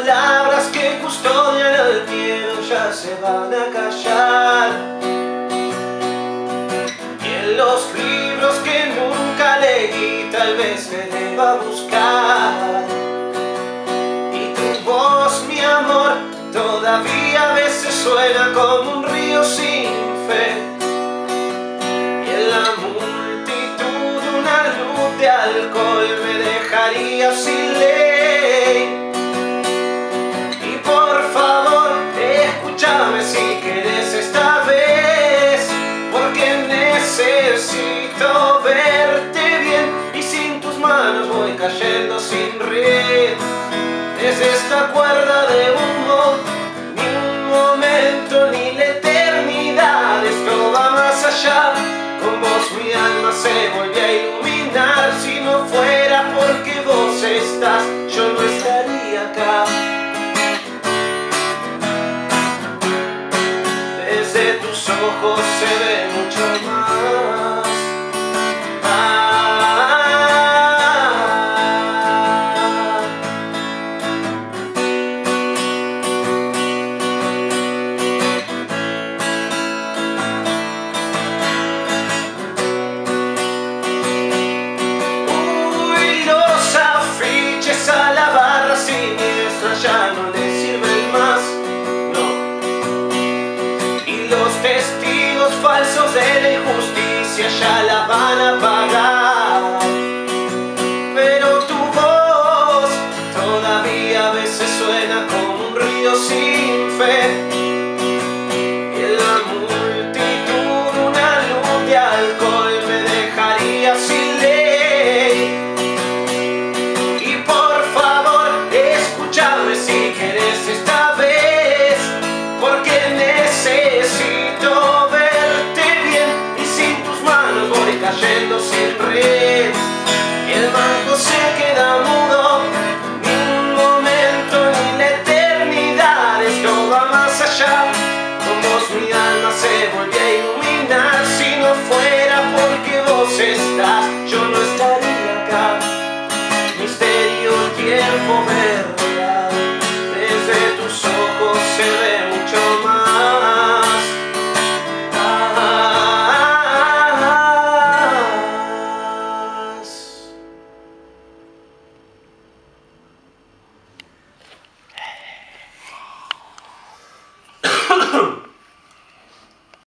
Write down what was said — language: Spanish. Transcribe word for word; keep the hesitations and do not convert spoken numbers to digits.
palabras que custodian al miedo ya se van a callar. Y en los libros que nunca leí tal vez me deba buscar. Y tu voz, mi amor, todavía a veces suena como un río sin fe. Y en la multitud una luz de alcohol me dejaría sin ley. Y por favor, escúchame si quieres esta vez, porque necesito verte bien. Y sin tus manos voy cayendo sin red. Es esta cuerda de humo, ni un momento ni la eternidad. Esto va más allá. Con vos mi alma se vuelve a iluminar. Si no fuera porque vos estás, yo no estaría acá. Desde tus ojos se ve mucho más. Ah, ya no le sirven más, no. Y los testigos falsos de la injusticia ya la van a pagar. Pero tu voz todavía a veces suena como un río sin fe. Y en la multitud una luz de alcohol me dejaría sin ley. Y por favor, escúchame si quieres esta vez, porque necesito verte bien. Y sin tus manos voy cayendo sin red. El mango se queda mudo, ni un momento ni la eternidad. Esto va más allá. Con vos mi alma se vuelve a iluminar. Si no fuera porque vos estás, yo no estaría acá. Misterio, tiempo, verdad. Desde tus ojos se ve mucho más. Ah, ah, ah.